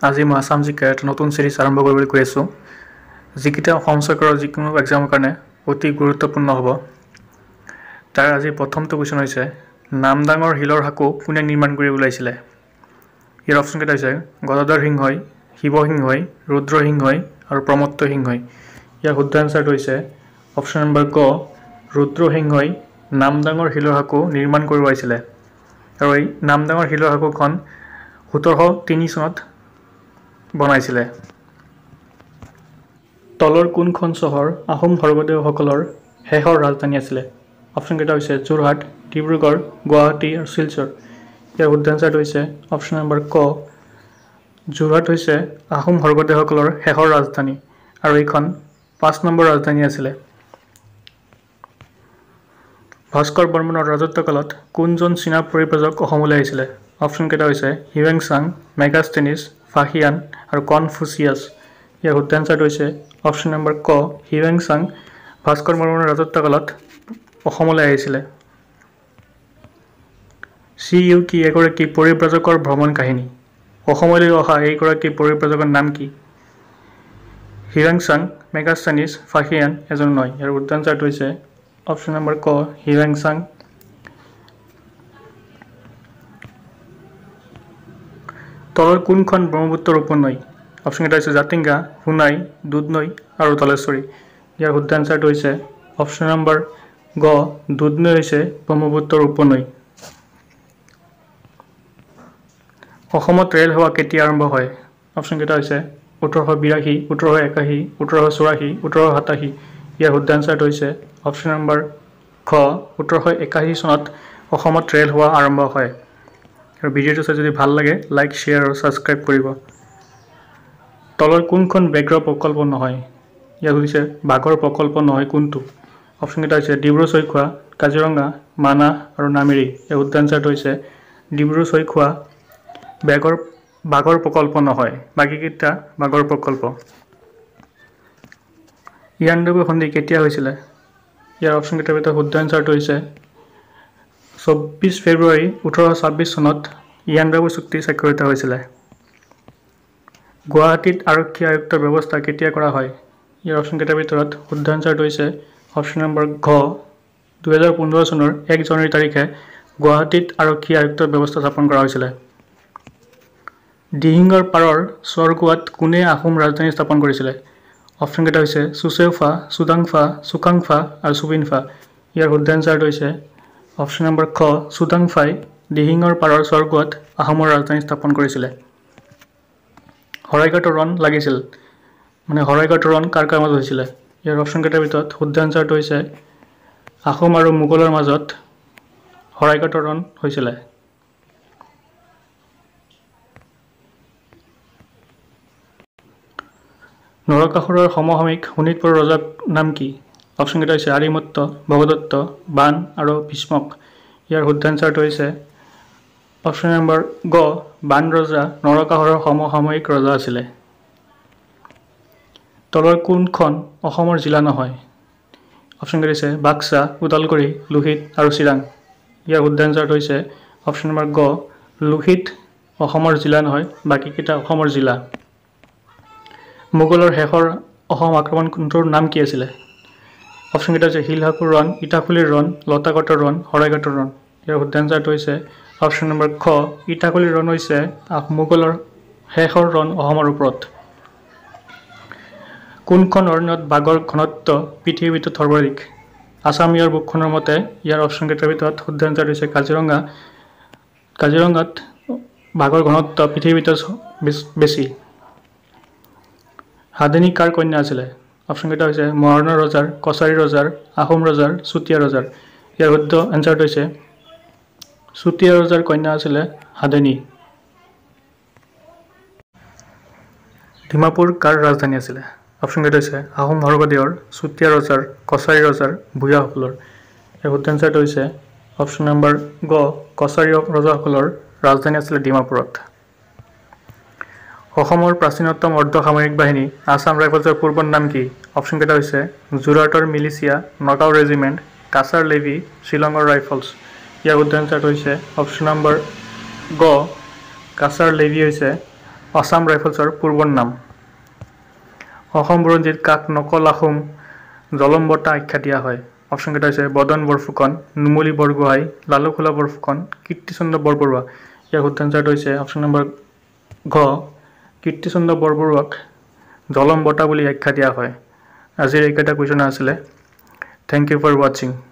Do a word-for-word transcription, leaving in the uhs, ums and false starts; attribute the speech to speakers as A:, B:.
A: আজি মই আসাম জিকেৰ এটা নতুন সিৰিজ আৰম্ভ কৰিবলৈ গৈ আছোঁ যিকেইটা অসম চৰকাৰৰ যিকোনো এক্সামৰ কাৰণে অতি গুৰুত্বপূৰ্ণ হ'ব তাৰ আজি প্ৰথমটো কোৱেশ্চন হৈছে নামদাঙৰ হিলৰ হাকো কোনে নিৰ্মাণ কৰি ওলাইছিলে ইয়াৰ অপচন কেইটা হৈছে গদাধৰ সিংহই শিৱসিংহই ৰুদ্ৰসিংহই আৰু প্ৰমত্ত সিংহই ইয়াৰ শুদ্ধ আনসাৰটো হৈছে অপচন নম্বৰ গ ৰুদ্ৰসিংহই নামদাঙৰ হিলৰ হাকো নিৰ্মাণ কৰি ওলাইছিলে আৰু এই নামদাঙৰ হিলৰ হাকোখন সোতৰশ তিনি চনত বনাইছিলে তলৰ কোনখন চহৰ আহোম স্বৰ্গদেউসকলৰ শেষৰ ৰাজধানী আছিলে অপচন কেইটা হৈছে যোৰহাট ডিব্ৰুগড় গুৱাহাটী আৰু শিলচৰ ইয়াৰ শুদ্ধ আনসাৰটো হৈছে অপচন নম্বৰ ক যোৰহাট হৈছে আহোম স্বৰ্গদেউসকলৰ শেষৰ ৰাজধানী আৰু এইখন পাঁচ নম্বৰ ৰাজধানী আছিলে ভাস্কৰ বৰ্মনৰ ৰাজত্বকালত কোনজন চীনা পৰিব্ৰাজক অসমলৈ আহিছিলে অপচন কেইটা হৈছে হিউৱেনচাং মেগাষ্টেনিছ ফাহিয়ান আৰু কনফুচিয়াছ ইয়াৰ শুদ্ধ আনসাৰটো হৈছে অপচন নম্বৰ ক হিউৱেনচাং ভাস্কৰ বৰ্মনৰ ৰাজত্বকালত অসমলৈ আহিছিলে চি ইউ কি এগৰাকী পৰিব্ৰাজকৰ ভ্ৰমণ কাহিনী অসমলৈ অহা এইগৰাকী পৰিব্ৰাজকৰ নাম কি হিউৱেনচাং মেগাষ্টেনিছ ফাহিয়ান এজন নহয় ইয়াৰ শুদ্ধ আনসাৰটো হৈছে অপচন নম্বৰ ক হিউৱেনচাং তলৰ কোনখন ব্ৰহ্মপুত্ৰৰ উপনৈ অপচন কেইটা হৈছে জাতিংগা সোণাই দুধনৈ আৰু ধলেশ্বৰী ইয়াৰ শুদ্ধ আনসাৰটো হৈছে অপচন নম্বৰ গ দুধনৈ হৈছে ব্ৰহ্মপুত্ৰৰ উপনৈ অসমত ৰেল সেৱা কেতিয়া আৰম্ভ হয় অপচন কেইটা হৈছে ওঠৰশ বিৰাশী ওঠৰশ একাশী ওঠৰশ চৌৰাশী ওঠৰশ সাতাশী ইয়াৰ শুদ্ধ আনসাৰটো হৈছে অপচন নম্বৰ খ ওঠৰশ একাশী চনত অসমত ৰেল সেৱা আৰম্ভ হয় আৰু ভিডিঅ'টো চাই যদি ভাল লাগে লাইক শ্বেয়াৰ আৰু ছাবস্ক্ৰাইব কৰিব তলৰ কোনখন ব্যাঘ্ৰ প্ৰকল্প নহয় ইয়াক হৈছে বাঘৰ প্ৰকল্প নহয় কোনটো অপচন কেইটা হৈছে ডিব্ৰু চৈখোৱা কাজিৰঙা মানাহ আৰু নামেৰি ইয়াৰ শুদ্ধ আনসাৰটো হৈছে ডিব্ৰু চৈখোৱা বাঘৰ বাঘৰ প্ৰকল্প নহয় বাকীকেইটা বাঘৰ প্ৰকল্প ইয়াণ্ডাবু সন্ধি কেতিয়া হৈছিলে ইয়াৰ অপচন কেইটাৰ ভিতৰত শুদ্ধ আনসাৰটো হৈছে চৌব্বিছ ফেব্ৰুৱাৰী ওঠৰশ ছাব্বিছ চনত ইয়াণ্ডাবু চুক্তি স্বাক্ষৰিত হৈছিলে গুৱাহাটীত আৰক্ষী আয়ুক্তৰ ব্যৱস্থা কেতিয়া কৰা হয় ইয়াৰ অপচন কেইটাৰ ভিতৰত শুদ্ধ আনসাৰটো হৈছে অপচন নম্বৰ ঘ দুহেজাৰ পোন্ধৰ চনৰ এক জানুৱাৰী তাৰিখে গুৱাহাটীত আৰক্ষী আয়ুক্তৰ ব্যৱস্থা স্থাপন কৰা হৈছিলে দিহিঙৰ পাৰৰ স্বৰগোৱাত কোনে আহোম ৰাজধানী স্থাপন কৰিছিলে অপচন কেইটা হৈছে চুচেউফা চুডাংফা চুকাংফা আৰু চুবিনফা ইয়াৰ শুদ্ধ আনসাৰটো হৈছে অপচন নম্বৰ খ চুডাংফাই দিহিঙৰ পাৰৰ স্বৰগোৱাত আহোমৰ ৰাজধানী স্থাপন কৰিছিলে শৰাইঘাটৰ ৰণ লাগিছিল মানে শৰাইঘাটৰ ৰণ কাৰ কাৰ মাজত হৈছিলে ইয়াৰ অপচন কেইটাৰ ভিতৰত শুদ্ধ আনসাৰটো হৈছে আহোম আৰু মোগলৰ মাজত শৰাইঘাটৰ ৰণ হৈছিলে নৰকাসুৰৰ সমসাময়িক শোণিতপুৰৰ ৰজাৰ নাম কি অপচন কেইটা হৈছে আৰিমত্ত ভগদত্ত বান আৰু ভীষ্মক ইয়াৰ শুদ্ধ আনসাৰটো হৈছে অপচন নম্বৰ গ বান ৰজা নৰকাসুৰৰ সমসাময়িক ৰজা আছিলে তলৰ কোনখন অসমৰ জিলা নহয় অপচন কেইটা হৈছে বাক্সা ওদালগুৰি লোহিত আৰু চিৰাং ইয়াৰ শুদ্ধ আনসাৰটো হৈছে অপচন নম্বৰ গ লোহিত অসমৰ জিলা নহয় বাকীকেইটা অসমৰ জিলা মোগলৰ শেষৰ অসম আক্ৰমণ কোনটোৰ নাম কি আছিলে অপচন কেইটা হৈছে শিলহাকুৰ ৰণ ইটাখুলিৰ ৰণ লতাগটৰ ৰণ শৰাইঘাটৰ ৰণ ইয়াৰ শুদ্ধ আনসাৰটো হৈছে অপচন নম্বৰ খ ইটাখুলিৰ ৰণ হৈছে মোগলৰ শেষৰ ৰণ অসমৰ ওপৰত কোনখন অৰণ্যত বাঘৰ ঘনত্ব পৃথিৱীৰ ভিতৰত সৰ্বাধিক আছামীয়ৰ বুকখনৰ মতে ইয়াৰ অপচন কেইটাৰ ভিতৰত শুদ্ধ আনসাৰটো হৈছে কাজিৰঙা কাজিৰঙাত বাঘৰ ঘনত্ব পৃথিৱীৰ ভিতৰত বেছি হাদেনী কাৰ কন্যা আছিলে অপচন কেইটা হৈছে মহাৰণ ৰজাৰ কছাৰী ৰজাৰ আহোম ৰজাৰ চুতীয়া ৰজাৰ ইয়াৰ শুদ্ধ এনচাৰটো হৈছে চুতীয়া ৰজাৰ কন্যা আছিলে হাদেনী ডিমাপুৰ কাৰ ৰাজধানী আছিলে অপচন কেইটা হৈছে আহোম স্বৰ্গদেউৰ চুতীয়া ৰজাৰ কছাৰী ৰজাৰ ভূঞাসকলৰ ইয়াৰ শুদ্ধ এনচাৰটো হৈছে অপচন নম্বৰ গ কছাৰী ৰজাসকলৰ ৰাজধানী আছিলে ডিমাপুৰত অসমৰ প্ৰাচীনতম অৰ্ধসামৰিক বাহিনী আছাম ৰাইফলছৰ পূৰ্বৰ নাম কি অপচন কেইটা হৈছে যোৰহাটৰ militia Nagaon regiment Cachar levy শ্বিলঙৰ ৰাইফলছ ইয়াৰ শুদ্ধ এনচাৰটো হৈছে অপচন নম্বৰ গ কাছাৰ লেভি হৈছে আসাম ৰাইফলছৰ পূৰ্বৰ নাম অসম বুৰঞ্জীত কাক নকল আহোম জলম বঁটা আখ্যা দিয়া হয় অপশ্যন কেইটা হৈছে বদন বৰফুকন নুমলী বৰগোহাঁই লালুখোলা বৰফুকন কীৰ্তিচন্দ্ৰ বৰবৰুৱা ইয়াৰ শুদ্ধ আনচাৰটো হৈছে অপশ্যন নম্বৰ ঘ কীৰ্তিচন্দ্ৰ বৰবৰুৱাক জলম বঁটা বুলি আখ্যা দিয়া হয় আজিৰ এইকেইটা কুৱেশ্যন আছিলে থ্যাংক ইউ ফৰ ৱাচিং